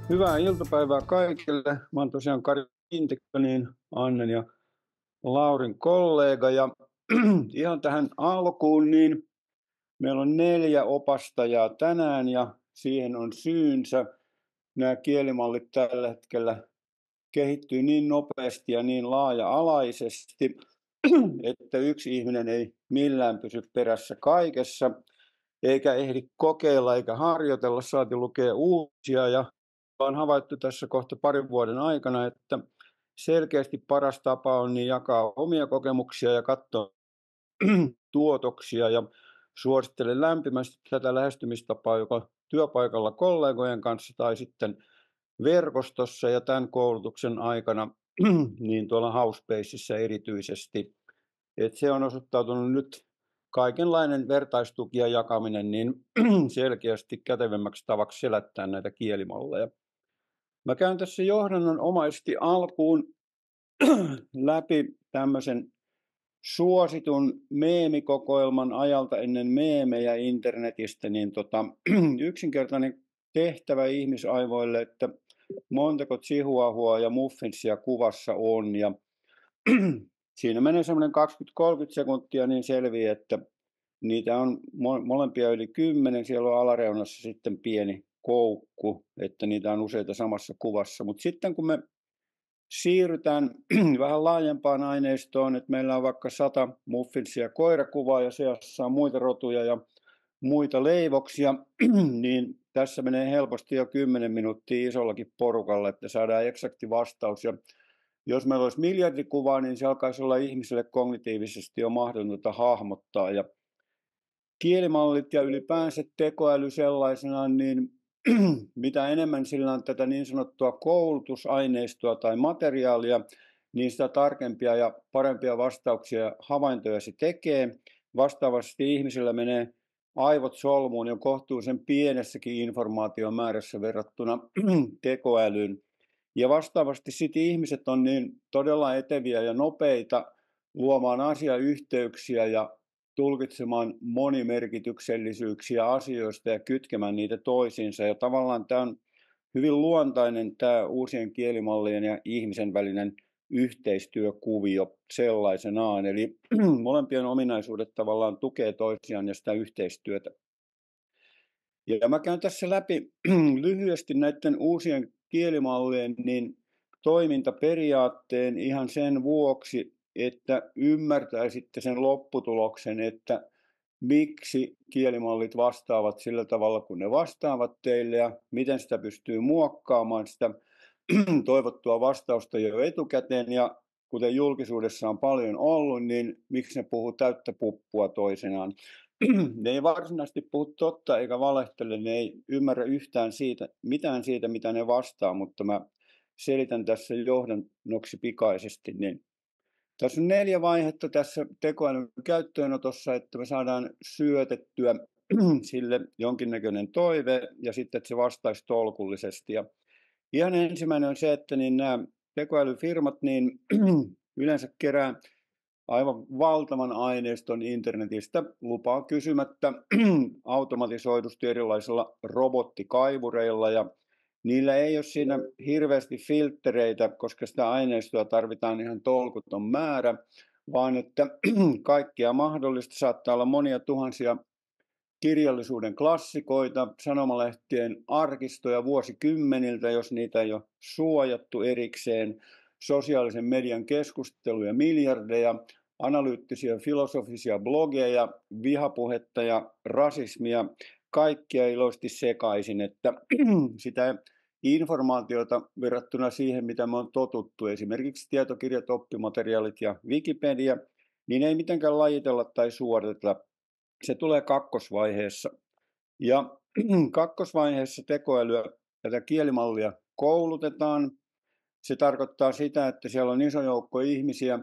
Hyvää iltapäivää kaikille. Mä oon tosiaan Kari Intikkö, niin Annen ja Laurin kollega. Ja ihan tähän alkuun, niin meillä on 4 opastajaa tänään ja siihen on syynsä. Nämä kielimallit tällä hetkellä kehittyy niin nopeasti ja niin laaja-alaisesti, että yksi ihminen ei millään pysy perässä kaikessa, eikä ehdi kokeilla eikä harjoitella, saati lukea uusia. Ja on havaittu tässä kohta parin vuoden aikana, että selkeästi paras tapa on niin jakaa omia kokemuksia ja katsoa tuotoksia, ja suosittelen lämpimästi tätä lähestymistapaa joko työpaikalla kollegojen kanssa tai sitten verkostossa ja tämän koulutuksen aikana niin tuolla Housepaceissa erityisesti. Se on osoittautunut nyt kaikenlainen vertaistuki ja jakaminen niin selkeästi kätevemmäksi tavaksi selättää näitä kielimalleja. Mä käyn tässä johdannonomaisesti alkuun läpi tämmöisen suositun meemikokoelman ajalta ennen meemejä internetistä, niin yksinkertainen tehtävä ihmisaivoille, että montako chihuahuaa ja muffinsia kuvassa on. Ja siinä menee semmoinen 20-30 sekuntia, niin selviää, että niitä on molempia yli 10. Siellä on alareunassa sitten pieni koukku, että niitä on useita samassa kuvassa. Mutta sitten kun me siirrytään vähän laajempaan aineistoon, että meillä on vaikka 100 muffinsia koirakuvaa ja seassa on muita rotuja ja muita leivoksia, niin tässä menee helposti jo 10 minuuttia isollakin porukalla, että saadaan eksakti vastaus. Ja jos meillä olisi miljardi kuvaa, niin se alkaisi olla ihmiselle kognitiivisesti jo mahdotonta hahmottaa. Ja kielimallit ja ylipäänsä tekoäly sellaisenaan, niin mitä enemmän sillä on tätä niin sanottua koulutusaineistoa tai materiaalia, niin sitä tarkempia ja parempia vastauksia ja havaintoja se tekee. Vastaavasti ihmisillä menee aivot solmuun jo kohtuullisen pienessäkin informaatiomäärässä verrattuna tekoälyyn. Ja vastaavasti sitten ihmiset on niin todella eteviä ja nopeita luomaan asiayhteyksiä ja tulkitsemaan monimerkityksellisyyksiä asioista ja kytkemään niitä toisiinsa. Ja tavallaan tämä on hyvin luontainen tämä uusien kielimallien ja ihmisen välinen yhteistyökuvio sellaisenaan. Eli molempien ominaisuudet tavallaan tukee toisiaan ja sitä yhteistyötä. Ja mä käyn tässä läpi lyhyesti näiden uusien kielimallien niin toimintaperiaatteen ihan sen vuoksi, että ymmärtäisitte sen lopputuloksen, että miksi kielimallit vastaavat sillä tavalla, kun ne vastaavat teille ja miten sitä pystyy muokkaamaan sitä toivottua vastausta jo etukäteen. Ja kuten julkisuudessa on paljon ollut, niin miksi ne puhuu täyttä puppua toisenaan. Ne ei varsinaisesti puhu totta eikä valehtele, ne ei ymmärrä yhtään mitään siitä, mitä ne vastaa, mutta mä selitän tässä johdannoksi pikaisesti. Niin tässä on 4 vaihetta tässä tekoälyn käyttöönotossa, että me saadaan syötettyä sille jonkinnäköinen toive ja sitten, että se vastaisi tolkullisesti. Ja ihan ensimmäinen on se, että niin nämä tekoälyfirmat niin yleensä kerää aivan valtavan aineiston internetistä lupaa kysymättä automatisoidusti erilaisilla robottikaivureilla, ja niillä ei ole siinä hirveästi filttereitä, koska sitä aineistoa tarvitaan ihan tolkuton määrä, vaan että kaikkia mahdollista saattaa olla monia tuhansia kirjallisuuden klassikoita, sanomalehtien arkistoja vuosikymmeniltä, jos niitä ei ole suojattu erikseen, sosiaalisen median keskusteluja miljardeja, analyyttisiä filosofisia blogeja, vihapuhetta ja rasismia, kaikkia iloisesti sekaisin, että sitä informaatiota verrattuna siihen, mitä me on totuttu, esimerkiksi tietokirjat, oppimateriaalit ja Wikipedia, niin ei mitenkään lajitella tai suodatella. Se tulee kakkosvaiheessa. Ja kakkosvaiheessa tekoälyä, tätä kielimallia koulutetaan. Se tarkoittaa sitä, että siellä on iso joukko ihmisiä,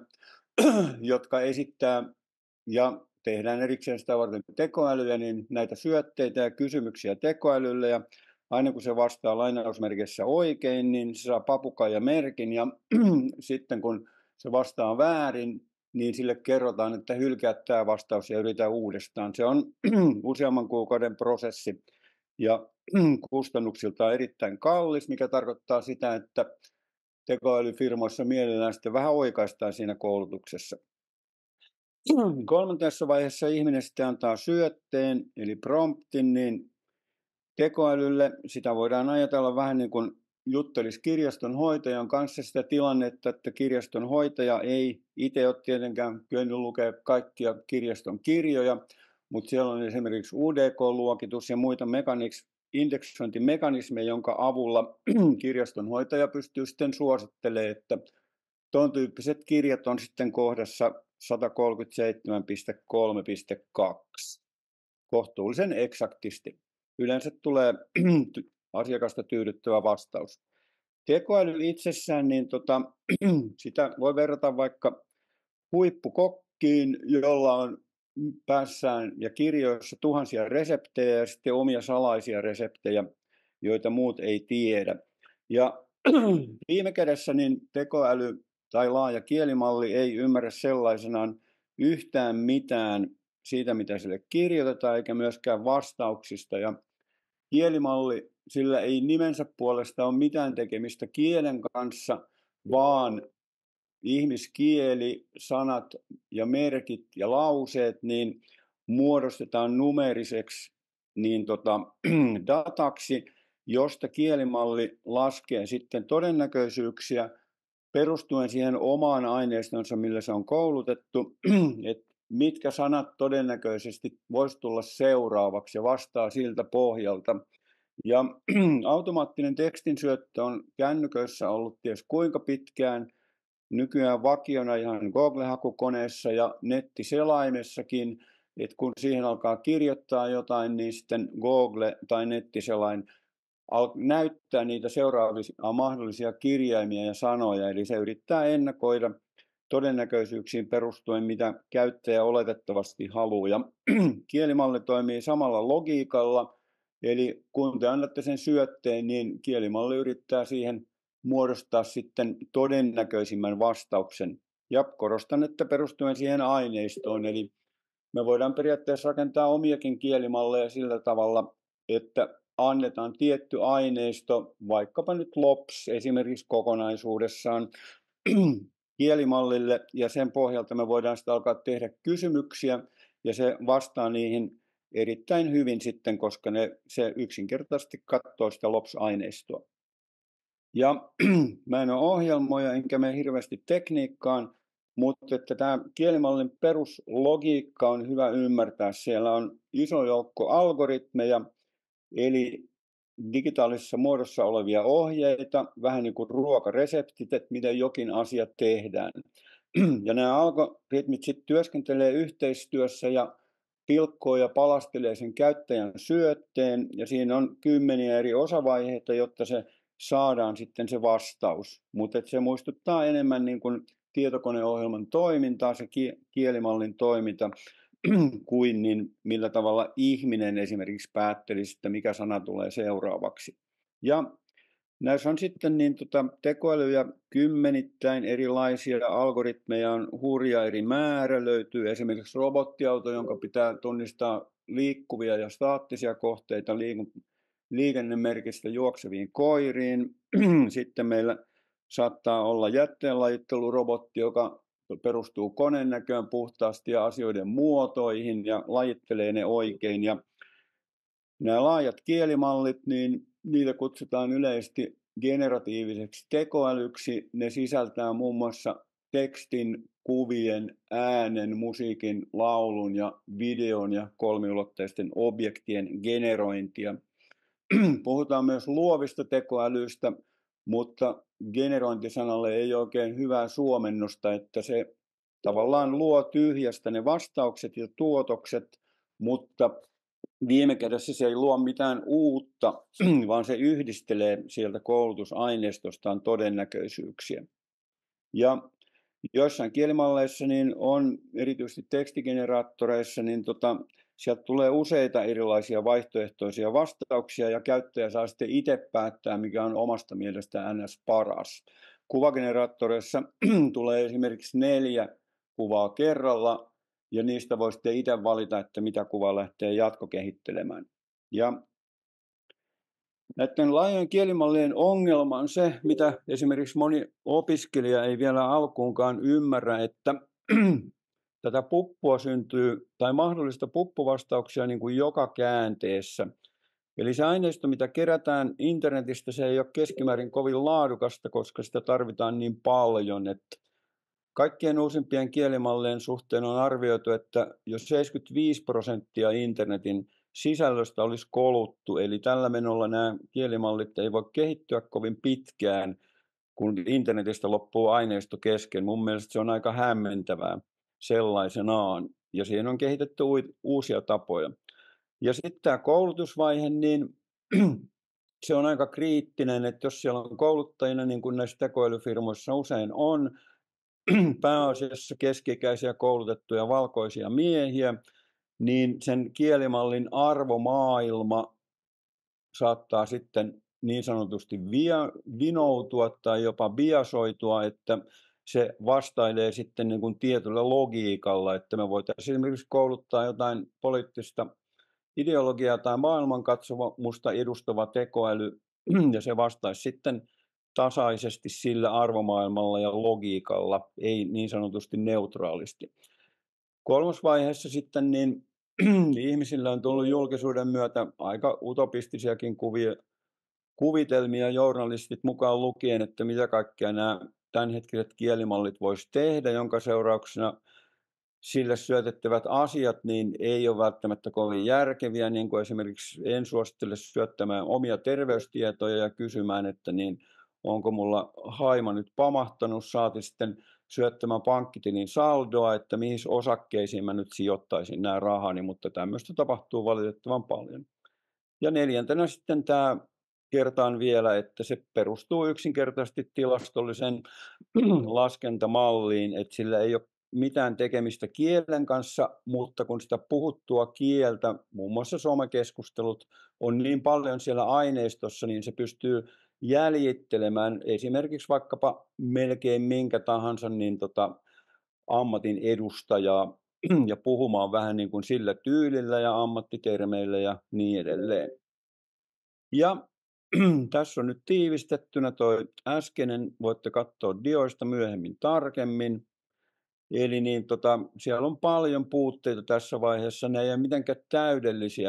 jotka esittää ja tehdään erikseen sitä varten tekoälyä, niin näitä syötteitä ja kysymyksiä tekoälylle. Ja aina kun se vastaa lainausmerkissä oikein, niin se saa papukaijamerkin. Ja sitten kun se vastaa väärin, niin sille kerrotaan, että hylkää tämä vastaus ja yritä uudestaan. Se on useamman kuukauden prosessi. ja kustannuksiltaan erittäin kallis, mikä tarkoittaa sitä, että tekoälyfirmoissa mielellään sitten vähän oikaistaan siinä koulutuksessa. Kolmantessa vaiheessa ihminen sitten antaa syötteen, eli promptin, niin tekoälylle sitä voidaan ajatella vähän niin kuin juttelisi kirjastonhoitajan kanssa sitä tilannetta, että kirjastonhoitaja ei itse ole tietenkään kyennyt lukea kaikkia kirjaston kirjoja, mutta siellä on esimerkiksi UDK-luokitus ja muita indeksointimekanismeja, jonka avulla kirjastonhoitaja pystyy sitten suosittelemaan, että tuon tyyppiset kirjat on sitten kohdassa 137.3.2 kohtuullisen eksaktisti. Yleensä tulee asiakasta tyydyttävä vastaus. Tekoäly itsessään, niin sitä voi verrata vaikka huippukokkiin, jolla on päässään ja kirjoissa tuhansia reseptejä ja sitten omia salaisia reseptejä, joita muut ei tiedä. Ja viime kädessä niin tekoäly tai laaja kielimalli ei ymmärrä sellaisenaan yhtään mitään siitä, mitä sille kirjoitetaan, eikä myöskään vastauksista. Ja kielimalli, sillä ei nimensä puolesta ole mitään tekemistä kielen kanssa, vaan ihmiskieli, sanat ja merkit ja lauseet niin muodostetaan numeeriseksi niin dataksi, josta kielimalli laskee sitten todennäköisyyksiä perustuen siihen omaan aineistonsa, millä se on koulutettu, että mitkä sanat todennäköisesti voisi tulla seuraavaksi ja vastaa siltä pohjalta. Ja automaattinen tekstinsyöttö on kännyköissä ollut ties kuinka pitkään, nykyään vakiona ihan Google-hakukoneessa ja nettiselaimessakin, että kun siihen alkaa kirjoittaa jotain, niin sitten Google tai nettiselain näyttää niitä seuraavia mahdollisia kirjaimia ja sanoja, eli se yrittää ennakoida todennäköisyyksiin perustuen, mitä käyttäjä oletettavasti haluaa. Ja kielimalli toimii samalla logiikalla, eli kun te annatte sen syötteen, niin kielimalli yrittää siihen muodostaa sitten todennäköisimmän vastauksen. Ja korostan, että perustuen siihen aineistoon, eli me voidaan periaatteessa rakentaa omiakin kielimalleja sillä tavalla, että annetaan tietty aineisto, vaikkapa nyt LOPS esimerkiksi kokonaisuudessaan kielimallille, ja sen pohjalta me voidaan sitten alkaa tehdä kysymyksiä, ja se vastaa niihin erittäin hyvin sitten, koska se yksinkertaisesti katsoo sitä LOPS-aineistoa. Ja mä en ole ohjelmoija, enkä mene hirveästi tekniikkaan, mutta että tämä kielimallin peruslogiikka on hyvä ymmärtää. Siellä on iso joukko algoritmeja, eli digitaalisessa muodossa olevia ohjeita, vähän niin kuin ruokareseptit, että miten jokin asia tehdään. Ja nämä algoritmit sitten työskentelee yhteistyössä ja pilkkoo ja palastelee sen käyttäjän syötteen, ja siinä on kymmeniä eri osavaiheita, jotta se saadaan sitten se vastaus. Mutta se muistuttaa enemmän niin kuin tietokoneohjelman toimintaa, se kielimallin toiminta, kuin niin millä tavalla ihminen esimerkiksi päättelisi, että mikä sana tulee seuraavaksi. Ja näissä on sitten niin tekoälyjä kymmenittäin erilaisia, algoritmeja on hurja eri määrä, löytyy esimerkiksi robottiauto, jonka pitää tunnistaa liikkuvia ja staattisia kohteita liikennemerkistä juokseviin koiriin. Sitten meillä saattaa olla jätteenlajittelurobotti, joka perustuu koneen näköön puhtaasti ja asioiden muotoihin ja lajittelee ne oikein. Ja nämä laajat kielimallit, niin niitä kutsutaan yleisesti generatiiviseksi tekoälyksi. Ne sisältää muun muassa tekstin, kuvien, äänen, musiikin, laulun ja videon ja kolmiulotteisten objektien generointia. Puhutaan myös luovista tekoälyistä, mutta generointisanalle ei oikein hyvää suomennosta, että se tavallaan luo tyhjästä ne vastaukset ja tuotokset, mutta viime kädessä se ei luo mitään uutta, vaan se yhdistelee sieltä koulutusaineistostaan todennäköisyyksiä. Ja joissain kielimalleissa niin on, erityisesti tekstigeneraattoreissa, niin sieltä tulee useita erilaisia vaihtoehtoisia vastauksia, ja käyttäjä saa sitten itse päättää, mikä on omasta mielestään ns. Paras. Kuvageneraattoreissa tulee esimerkiksi 4 kuvaa kerralla, ja niistä voi sitten itse valita, että mitä kuvaa lähtee jatkokehittelemään. Ja Näiden laajojen kielimallien ongelma on se, mitä esimerkiksi moni opiskelija ei vielä alkuunkaan ymmärrä, että tätä puppua syntyy tai mahdollista puppuvastauksia niin kuin joka käänteessä. Eli se aineisto, mitä kerätään internetistä, se ei ole keskimäärin kovin laadukasta, koska sitä tarvitaan niin paljon, että kaikkien uusimpien kielimallien suhteen on arvioitu, että jos 75% internetin sisällöstä olisi koluttu, eli tällä menolla nämä kielimallit ei voi kehittyä kovin pitkään, kun internetistä loppuu aineisto kesken. Mun mielestä se on aika hämmentävää sellaisenaan, ja siihen on kehitetty uusia tapoja. Ja sitten tämä koulutusvaihe, niin se on aika kriittinen, että jos siellä on kouluttajina, niin kuin näissä tekoälyfirmoissa usein on, pääasiassa keski-ikäisiä koulutettuja valkoisia miehiä, niin sen kielimallin arvomaailma saattaa sitten niin sanotusti vinoutua tai jopa biasoitua, että se vastailee sitten niin kuin tietyllä logiikalla, että me voitaisiin esimerkiksi kouluttaa jotain poliittista ideologiaa tai maailmankatsomusta edustava tekoäly, ja se vastaisi sitten tasaisesti sillä arvomaailmalla ja logiikalla, ei niin sanotusti neutraalisti. Kolmosvaiheessa sitten niin ihmisillä on tullut julkisuuden myötä aika utopistisiakin kuvitelmia, journalistit mukaan lukien, että mitä kaikkea nämä tämänhetkiset kielimallit voisi tehdä, jonka seurauksena sille syötettävät asiat niin ei ole välttämättä kovin järkeviä, niin kuin esimerkiksi en suosittele syöttämään omia terveystietoja ja kysymään, että niin onko mulla haima nyt pamahtanut, saati sitten syöttämään pankkitilin saldoa, että mihin osakkeisiin mä nyt sijoittaisin nämä rahani, mutta tämmöistä tapahtuu valitettavan paljon. Ja neljäntenä sitten tämä kertaan vielä, että se perustuu yksinkertaisesti tilastolliseen laskentamalliin, että sillä ei ole mitään tekemistä kielen kanssa, mutta kun sitä puhuttua kieltä, muun muassa somekeskustelut, on niin paljon siellä aineistossa, niin se pystyy jäljittelemään esimerkiksi vaikkapa melkein minkä tahansa niin ammatin edustajaa ja puhumaan vähän niin kuin sillä tyylillä ja ammattitermeillä ja niin edelleen. Ja tässä on nyt tiivistettynä toi äskeinen, voitte katsoa dioista myöhemmin tarkemmin. Eli niin, siellä on paljon puutteita tässä vaiheessa, ne ei ole mitenkään täydellisiä,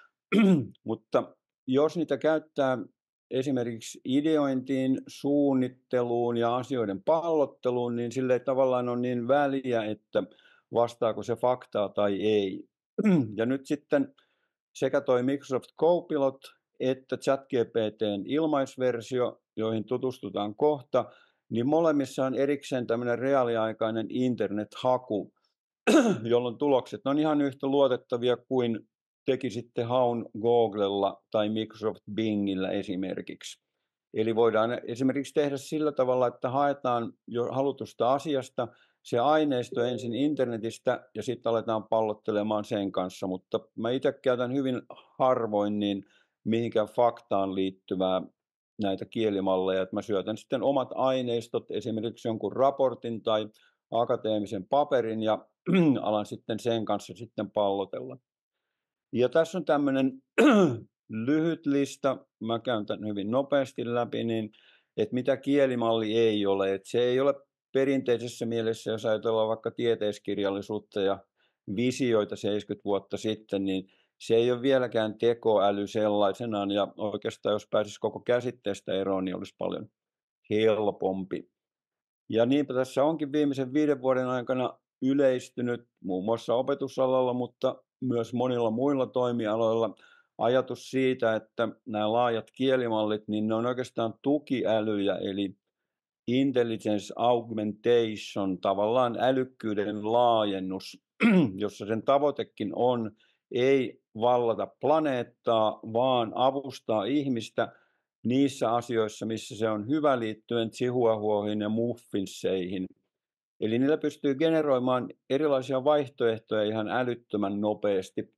mutta jos niitä käyttää esimerkiksi ideointiin, suunnitteluun ja asioiden pallotteluun, niin sille ei tavallaan ole niin väliä, että vastaako se faktaa tai ei. Ja nyt sitten sekä toi Microsoft Copilot että ChatGPT:n ilmaisversio, joihin tutustutaan kohta, niin molemmissa on erikseen tämmöinen reaaliaikainen internet-haku, jolloin tulokset on ihan yhtä luotettavia kuin tekisitte haun Googlella tai Microsoft Bingillä esimerkiksi. Eli voidaan esimerkiksi tehdä sillä tavalla, että haetaan jo halutusta asiasta se aineisto ensin internetistä ja sitten aletaan pallottelemaan sen kanssa, mutta mä itse käytän hyvin harvoin niin mihinkään faktaan liittyvää näitä kielimalleja, että mä syötän sitten omat aineistot, esimerkiksi jonkun raportin tai akateemisen paperin ja alan sitten sen kanssa sitten pallotella. Ja tässä on tämmöinen lyhyt lista, mä käyn tämän hyvin nopeasti läpi, niin että mitä kielimalli ei ole. Että se ei ole perinteisessä mielessä, jos ajatellaan vaikka tieteiskirjallisuutta ja visioita 70 vuotta sitten, niin se ei ole vieläkään tekoäly sellaisenaan, ja oikeastaan jos pääsisi koko käsitteestä eroon, niin olisi paljon helpompi. Ja niinpä tässä onkin viimeisen 5 vuoden aikana yleistynyt muun muassa opetusalalla, mutta myös monilla muilla toimialoilla ajatus siitä, että nämä laajat kielimallit, niin ne on oikeastaan tukiälyjä, eli intelligence augmentation, tavallaan älykkyyden laajennus, jossa sen tavoitekin on ei vallata planeettaa, vaan avustaa ihmistä niissä asioissa, missä se on hyvä, liittyen chihuahuoihin ja muffinsseihin. Eli niillä pystyy generoimaan erilaisia vaihtoehtoja ihan älyttömän nopeasti.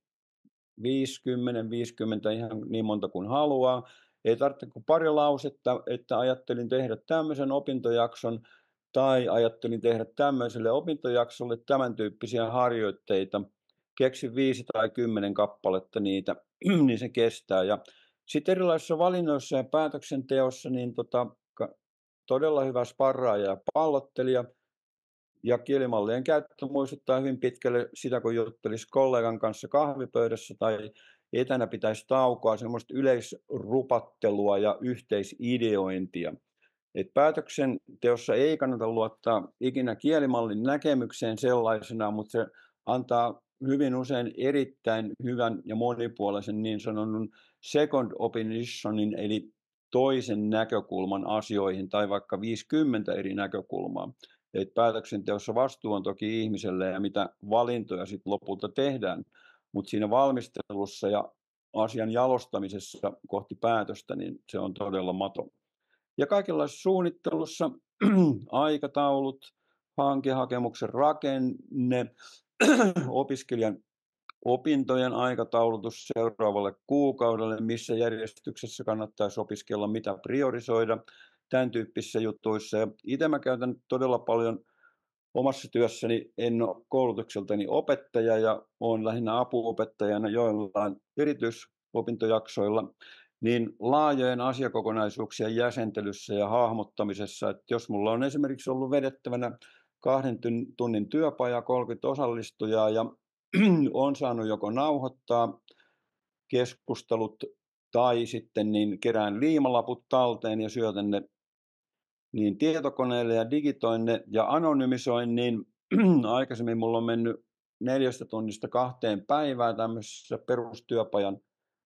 50 ihan niin monta kuin haluaa. Ei tarvitse kuin pari lausetta, että ajattelin tehdä tämmöisen opintojakson tai ajattelin tehdä tämmöiselle opintojaksolle tämän tyyppisiä harjoitteita. Keksi 5 tai 10 kappaletta niitä, niin se kestää. Ja Sitten erilaisissa valinnoissa ja päätöksenteossa niin todella hyvä sparraaja ja pallottelija. Ja kielimallien käyttö muistuttaa hyvin pitkälle sitä, kun juttelisi kollegan kanssa kahvipöydässä tai etänä pitäisi taukoa, semmoista yleisrupattelua ja yhteisideointia. Et päätöksenteossa ei kannata luottaa ikinä kielimallin näkemykseen sellaisena, mutta se antaa hyvin usein erittäin hyvän ja monipuolisen niin sanotun second opinionin, eli toisen näkökulman asioihin tai vaikka 50 eri näkökulmaa. Et päätöksenteossa vastuu on toki ihmiselle ja mitä valintoja sitten lopulta tehdään, mutta siinä valmistelussa ja asian jalostamisessa kohti päätöstä, niin se on todella mato. Ja kaikenlaisessa suunnittelussa aikataulut, hankehakemuksen rakenne, opiskelijan opintojen aikataulutus seuraavalle kuukaudelle, missä järjestyksessä kannattaisi opiskella, mitä priorisoida, tämän tyyppisissä jutuissa. Ja itse mä käytän todella paljon omassa työssäni, en ole koulutukseltani opettaja ja olen lähinnä apuopettajana joillain erityisopintojaksoilla, niin laajojen asiakokonaisuuksien jäsentelyssä ja hahmottamisessa, että jos mulla on esimerkiksi ollut vedettävänä 2 tunnin työpaja, 30 osallistujaa ja on saanut joko nauhoittaa keskustelut tai sitten niin kerään liimalaput talteen ja syötän ne niin tietokoneelle ja digitoin ne ja anonymisoin, niin aikaisemmin mulla on mennyt 4 tunnista 2 päivään tämmöisessä perustyöpajan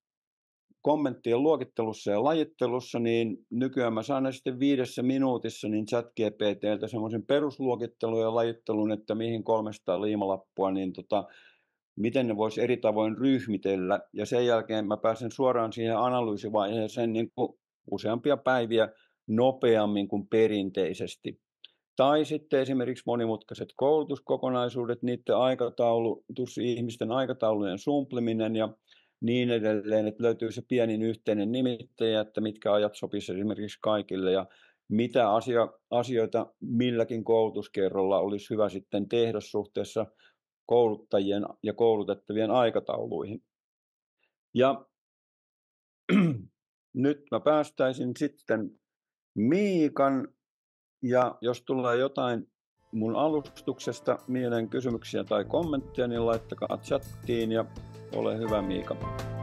kommenttien luokittelussa ja lajittelussa, niin nykyään mä saan sitten 5 minuutissa niin ChatGPT:ltä semmoisen perusluokittelun ja lajittelun, että mihin 300 liimalappua, niin miten ne voisi eri tavoin ryhmitellä. Ja sen jälkeen mä pääsen suoraan siihen analyysivaiheeseen niin kuin useampia päiviä nopeammin kuin perinteisesti. Tai sitten esimerkiksi monimutkaiset koulutuskokonaisuudet, niiden aikataulutus, ihmisten aikataulujen sumpliminen ja niin edelleen, että löytyy se pienin yhteinen nimittäjä, että mitkä ajat sopisi esimerkiksi kaikille ja mitä asioita milläkin koulutuskerrolla olisi hyvä sitten tehdä suhteessa kouluttajien ja koulutettavien aikatauluihin. Ja nyt mä päästäisin sitten Miikan, ja jos tulee jotain mun alustuksesta mieleen kysymyksiä tai kommentteja, niin laittakaa chattiin ja ole hyvä Miika.